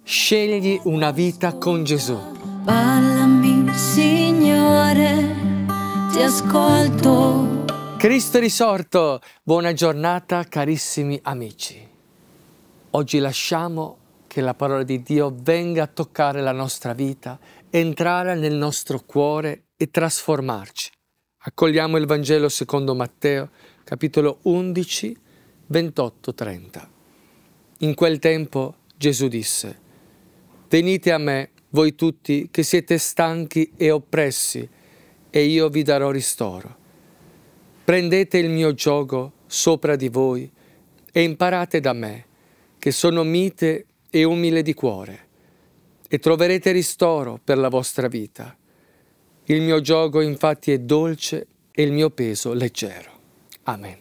Scegli una vita con Gesù. Parlami, Signore, ti ascolto. Cristo è risorto! Buona giornata carissimi amici. Oggi lasciamo che la parola di Dio venga a toccare la nostra vita, entrare nel nostro cuore e trasformarci. Accogliamo il Vangelo secondo Matteo, capitolo 11, 28-30. In quel tempo Gesù disse: «Venite a me, voi tutti che siete stanchi e oppressi, e io vi darò ristoro. Prendete il mio giogo sopra di voi e imparate da me, che sono mite e umile di cuore, e troverete ristoro per la vostra vita. Il mio giogo infatti è dolce e il mio peso leggero». Amen.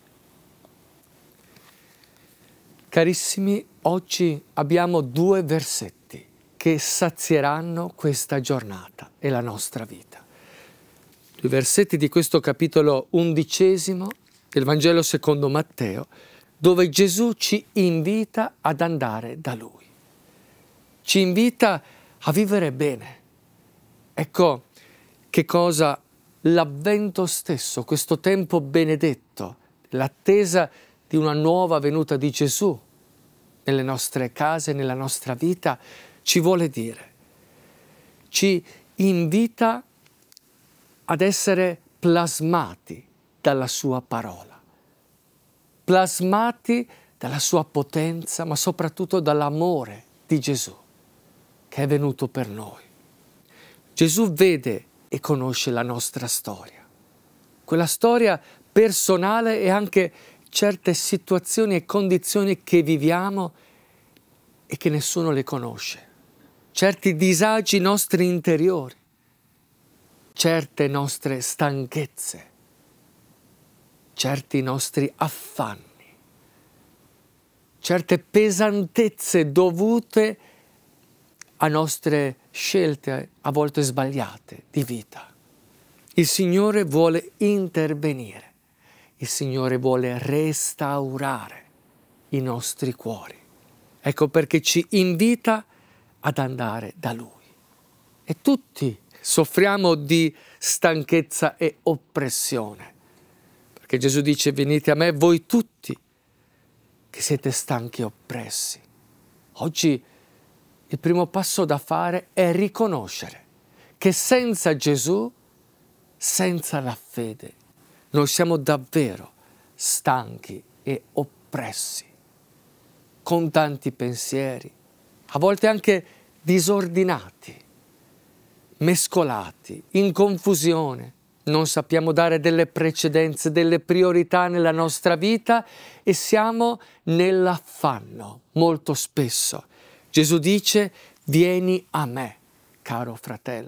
Carissimi, oggi abbiamo due versetti che sazieranno questa giornata e la nostra vita. Due versetti di questo capitolo 11 del Vangelo secondo Matteo, dove Gesù ci invita ad andare da Lui. Ci invita a vivere bene. Ecco che cosa l'avvento stesso, questo tempo benedetto, l'attesa di una nuova venuta di Gesù nelle nostre case, nella nostra vita, ci vuole dire. Ci invita ad essere plasmati dalla sua parola, plasmati dalla sua potenza, ma soprattutto dall'amore di Gesù, che è venuto per noi. Gesù vede e conosce la nostra storia, quella storia personale e anche certe situazioni e condizioni che viviamo e che nessuno le conosce, certi disagi nostri interiori, certe nostre stanchezze, certi nostri affanni, certe pesantezze dovute a nostre scelte a volte sbagliate di vita. Il Signore vuole intervenire, il Signore vuole restaurare i nostri cuori. Ecco perché ci invita ad andare da Lui. E tutti soffriamo di stanchezza e oppressione, perché Gesù dice: venite a me voi tutti che siete stanchi e oppressi. Oggi il primo passo da fare è riconoscere che senza Gesù, senza la fede, noi siamo davvero stanchi e oppressi, con tanti pensieri, a volte anche disordinati, mescolati, in confusione. Non sappiamo dare delle precedenze, delle priorità nella nostra vita e siamo nell'affanno molto spesso. Gesù dice: vieni a me, caro fratello,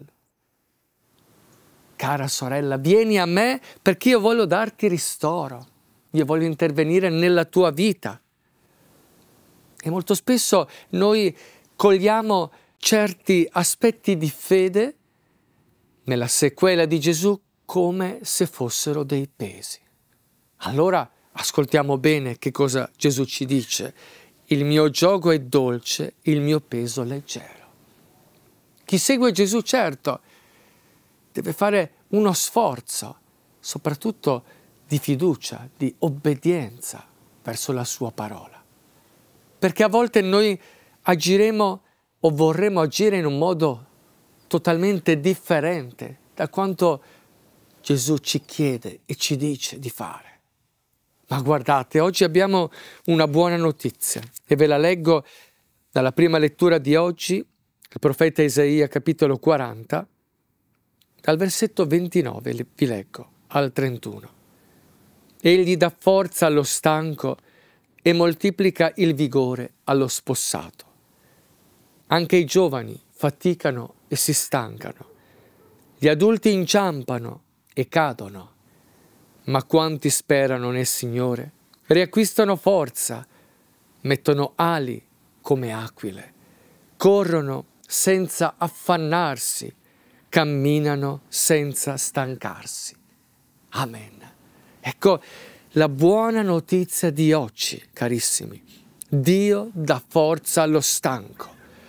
cara sorella, vieni a me perché io voglio darti ristoro, io voglio intervenire nella tua vita. E molto spesso noi cogliamo certi aspetti di fede nella sequela di Gesù come se fossero dei pesi. Allora ascoltiamo bene che cosa Gesù ci dice: il mio giogo è dolce, il mio peso leggero. Chi segue Gesù, certo, deve fare uno sforzo, soprattutto di fiducia, di obbedienza verso la sua parola. Perché a volte noi agiremo o vorremmo agire in un modo totalmente differente da quanto Gesù ci chiede e ci dice di fare. Ma guardate, oggi abbiamo una buona notizia e ve la leggo dalla prima lettura di oggi, il profeta Isaia, capitolo 40, dal versetto 29 vi leggo al 31. Egli dà forza allo stanco e moltiplica il vigore allo spossato. Anche i giovani faticano e si stancano. Gli adulti inciampano e cadono. Ma quanti sperano nel Signore riacquistano forza, mettono ali come aquile, corrono senza affannarsi, camminano senza stancarsi. Amen. Ecco la buona notizia di oggi, carissimi. Dio dà forza allo stanco,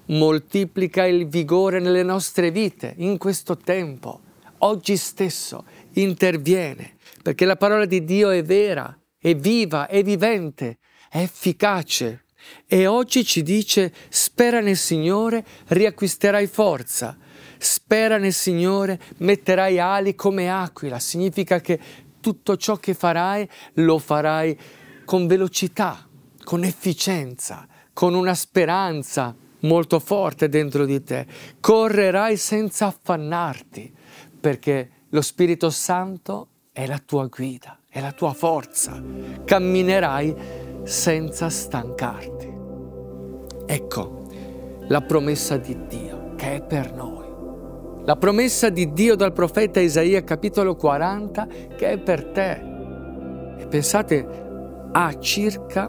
moltiplica il vigore nelle nostre vite in questo tempo. Oggi stesso interviene, perché la parola di Dio è vera, è viva, è vivente, è efficace. E oggi ci dice: spera nel Signore, riacquisterai forza. Spera nel Signore, metterai ali come aquila. Significa che tutto ciò che farai lo farai con velocità, con efficienza, con una speranza molto forte dentro di te. Correrai senza affannarti, perché lo Spirito Santo è la tua guida, è la tua forza. Camminerai senza stancarti. Ecco la promessa di Dio che è per noi. La promessa di Dio dal profeta Isaia, capitolo 40, che è per te. E pensate, ha circa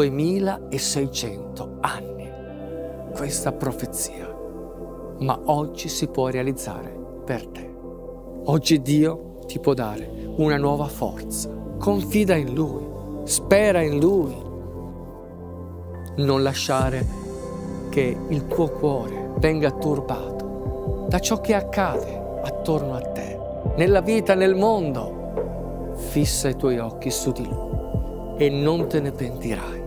2600 anni questa profezia, ma oggi si può realizzare per te. Oggi Dio ti può dare una nuova forza. Confida in Lui, spera in Lui. Non lasciare che il tuo cuore venga turbato da ciò che accade attorno a te, nella vita, nel mondo. Fissa i tuoi occhi su di Lui e non te ne pentirai.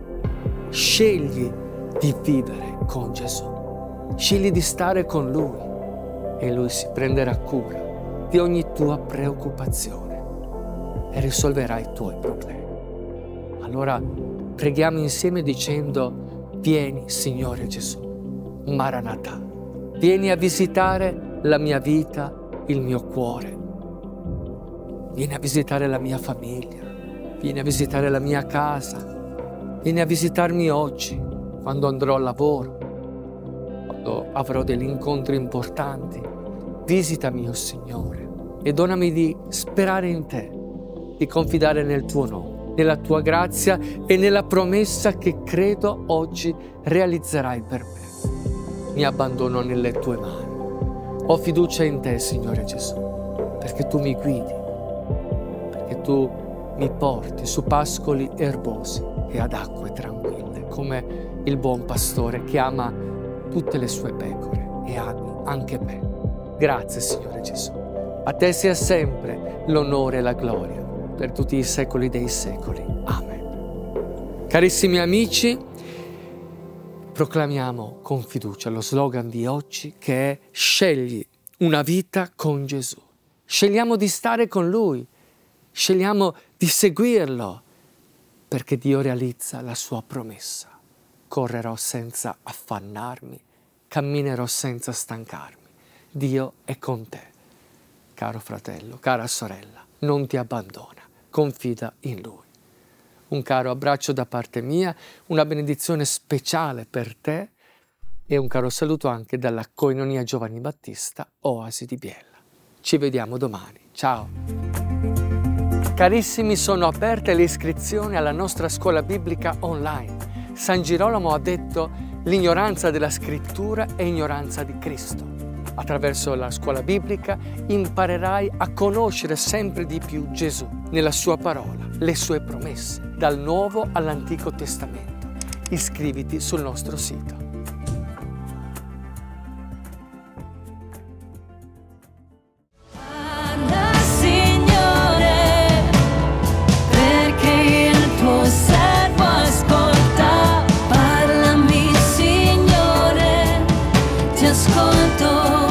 Scegli di vivere con Gesù, scegli di stare con Lui e Lui si prenderà cura di ogni tua preoccupazione e risolverà i tuoi problemi. Allora preghiamo insieme dicendo: vieni Signore Gesù, Maranatha, vieni a visitare la mia vita, il mio cuore, vieni a visitare la mia famiglia, vieni a visitare la mia casa, vieni a visitarmi oggi quando andrò al lavoro, quando avrò degli incontri importanti. Visitami, oh Signore, e donami di sperare in te, di confidare nel tuo nome, nella tua grazia e nella promessa che credo oggi realizzerai per me. Mi abbandono nelle tue mani. Ho fiducia in te, Signore Gesù, perché tu mi guidi, perché tu mi porti su pascoli erbosi e ad acque tranquille, come il buon pastore che ama tutte le sue pecore e ami anche me. Grazie, Signore Gesù. A te sia sempre l'onore e la gloria per tutti i secoli dei secoli. Amen. Carissimi amici, proclamiamo con fiducia lo slogan di oggi, che è: scegli una vita con Gesù. Scegliamo di stare con Lui, scegliamo di seguirlo, perché Dio realizza la sua promessa. Correrò senza affannarmi, camminerò senza stancarmi. Dio è con te. Caro fratello, cara sorella, non ti abbandona, confida in Lui. Un caro abbraccio da parte mia, una benedizione speciale per te e un caro saluto anche dalla Koinonia Giovanni Battista, Oasi di Biella. Ci vediamo domani. Ciao! Carissimi, sono aperte le iscrizioni alla nostra scuola biblica online. San Girolamo ha detto: l'ignoranza della scrittura è ignoranza di Cristo. Attraverso la scuola biblica imparerai a conoscere sempre di più Gesù, nella sua parola, le sue promesse, dal Nuovo all'Antico Testamento. Iscriviti sul nostro sito. Parla, Signore, perché il tuo servo ascolta. Parlami, Signore, ti ascolto.